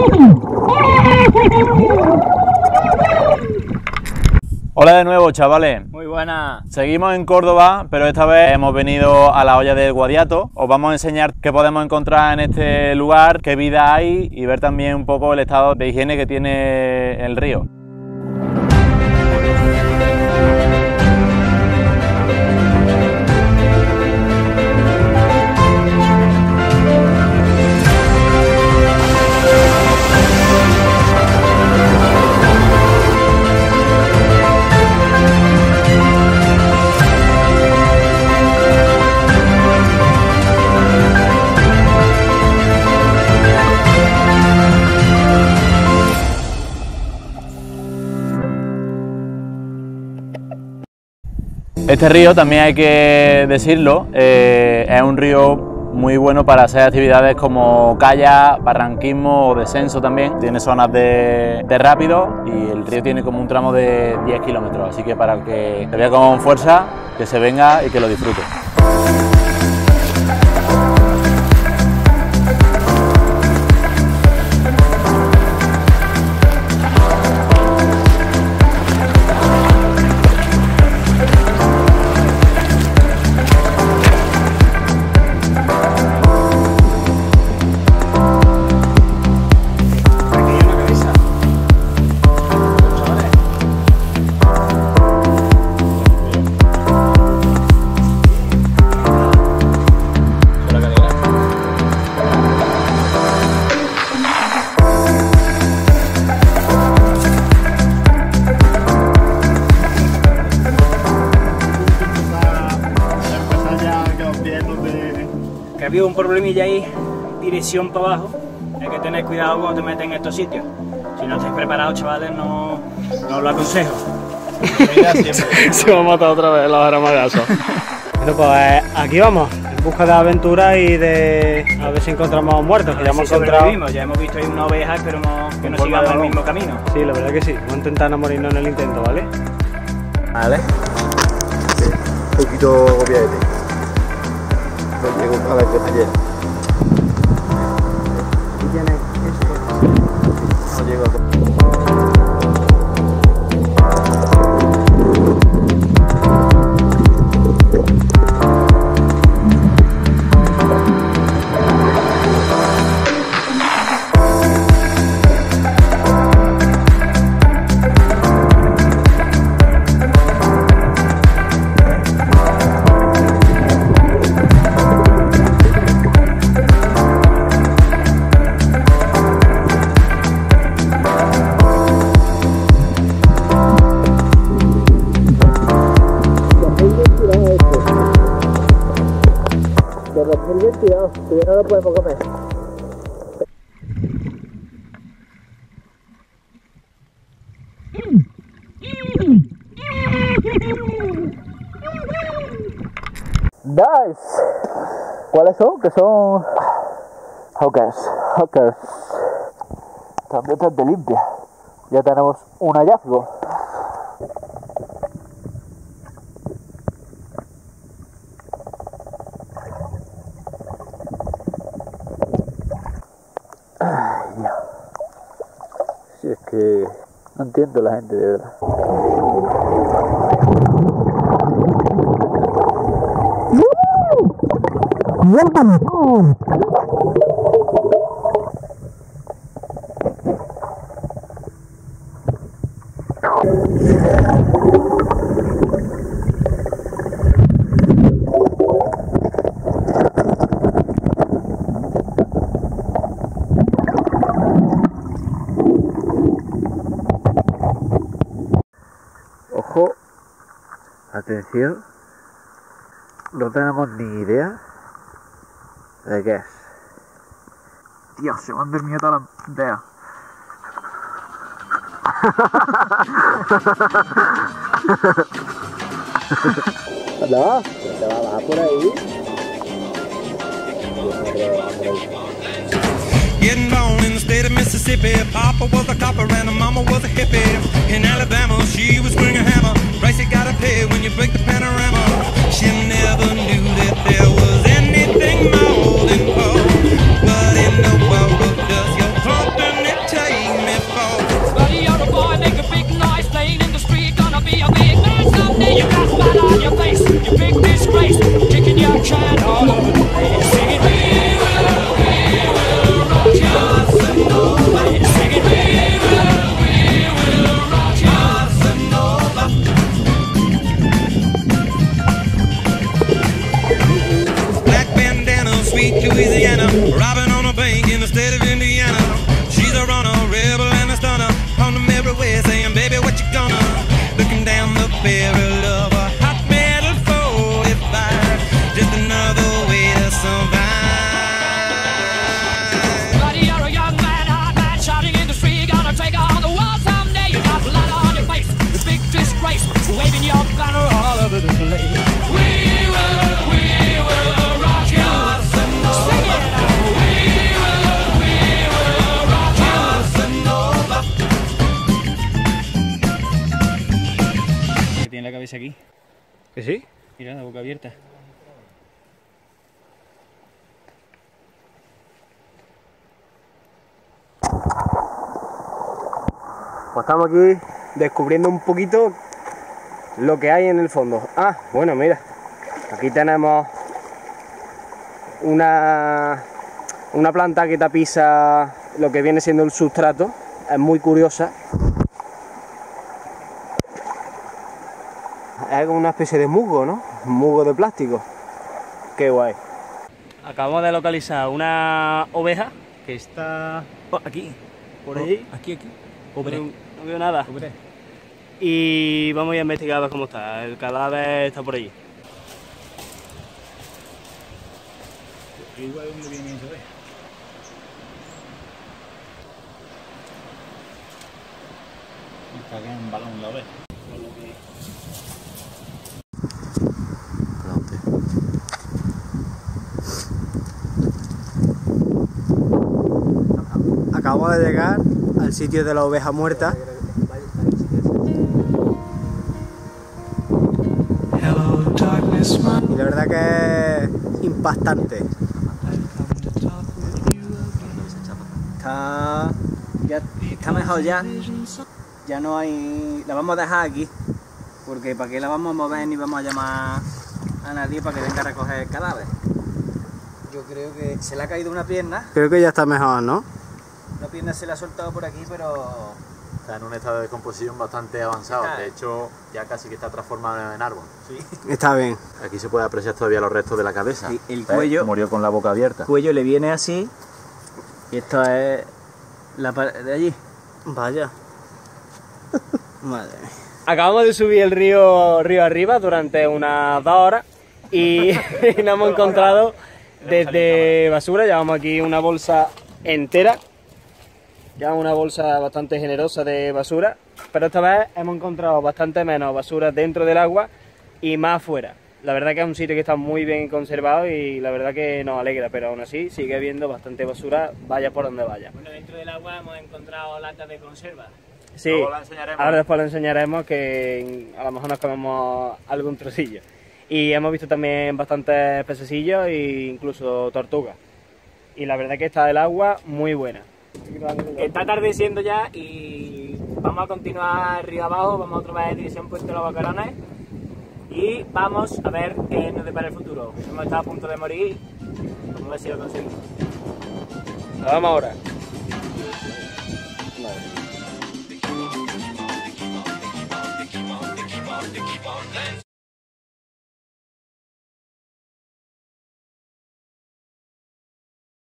Hola de nuevo, chavales. Muy buena. Seguimos en Córdoba, pero esta vez hemos venido a la Hoya del Guadiato. Os vamos a enseñar qué podemos encontrar en este lugar, qué vida hay y ver también un poco el estado de higiene que tiene el río. Este río, también hay que decirlo, es un río muy bueno para hacer actividades como kayak, barranquismo o descenso también. Tiene zonas de rápido y el río tiene como un tramo de 10 kilómetros, así que para el que se vea con fuerza, que se venga y que lo disfrute. Que había un problemilla ahí, dirección para abajo. Hay que tener cuidado cuando te metes en estos sitios. Si no estáis preparados, chavales, no os lo aconsejo. Se va a matar otra vez la jaramagazo. Bueno, pues aquí vamos, en busca de aventura y de a ver si encontramos muertos, que ya hemos encontrado. Ya hemos visto ahí una oveja, esperemos que no sigamos el mismo camino. Sí, la verdad que sí, vamos a intentar no morirnos en el intento, ¿vale? Vale. Sí, un poquito obviamente. No llego a la que ayer. No llego a... De 2022, todavía no lo podemos comer. Nice. ¿Cuáles son? Que son Hawkers. También están de limpia. Ya tenemos un hallazgo. Ay, Dios. Si es que no entiendo la gente, de verdad. Ojo, atención, no tenemos ni idea de qué es. Dios, se me han dormido todas las ideas. ¿No? ¿Se va a bajar por ahí? Getting born in the state of Mississippi. Papa was a copper and a mama was a hippie. In Alabama, she was swinging a hammer. Price you gotta pay when you break the panorama. She never knew that there was anything more than gold. But in the world, does your heart turn it sweet Louisiana, robbing on a bank in the state of Indiana. She's a runner, rebel and a stunner, on the merry way saying, baby, what you gonna? Looking down the barrel of a hot metal 45, just another way to survive. Buddy, you're a young man, hot man, shouting in the street, gonna take on the world someday. You got blood on your face, the big disgrace, waving your banner all over the place. We will rock you. Sing it out. We will rock you. Tiene la cabeza aquí. ¿Que sí? Mira, la boca abierta. Pues estamos aquí descubriendo un poquito lo que hay en el fondo. Ah, bueno, mira, aquí tenemos una planta que tapiza lo que viene siendo el sustrato. Es muy curiosa. Es como una especie de musgo, ¿no? Musgo de plástico. Qué guay. Acabamos de localizar una oveja que está Aquí. por allí. Aquí. No veo nada. Y vamos a investigar a ver cómo está. El cadáver está por allí. Igual donde viene eso, ¿ves? Está aquí en un balón, ¿lo ves? Acabamos de llegar al sitio de la oveja muerta. Y la verdad que es impactante. Está mejor ya. Ya no hay. La vamos a dejar aquí. Porque para qué la vamos a mover ni vamos a llamar a nadie para que venga a recoger el cadáver. Yo creo que se le ha caído una pierna. Creo que ya está mejor, ¿no? Una pierna se la ha soltado por aquí, pero. Está en un estado de descomposición bastante avanzado. De hecho, ya casi que está transformado en árbol. Sí. Está bien. Aquí se puede apreciar todavía los restos de la cabeza. Sí, el ¿Ves? cuello. Murió con la boca abierta. El cuello le viene así. Y esto es la pared de allí. Vaya. Madre mía. Acabamos de subir el río arriba durante unas 2 horas y nos hemos encontrado desde basura. Llevamos aquí una bolsa entera. Llevamos una bolsa bastante generosa de basura, pero esta vez hemos encontrado bastante menos basura dentro del agua y más afuera. La verdad que es un sitio que está muy bien conservado y la verdad que nos alegra, pero aún así sigue habiendo bastante basura, vaya por donde vaya. Bueno, dentro del agua hemos encontrado latas de conserva. Sí, Luego la enseñaremos. ahora después lo enseñaremos, que a lo mejor nos comemos algún trocillo. Y hemos visto también bastantes pececillos e incluso tortugas. Y la verdad que está el agua muy buena. Está atardeciendo ya y vamos a continuar río abajo, vamos otra vez en dirección Puente Los Boquerones y vamos a ver qué nos depara el futuro. Hemos estado a punto de morir, vamos a ver si lo conseguimos. Vamos ahora.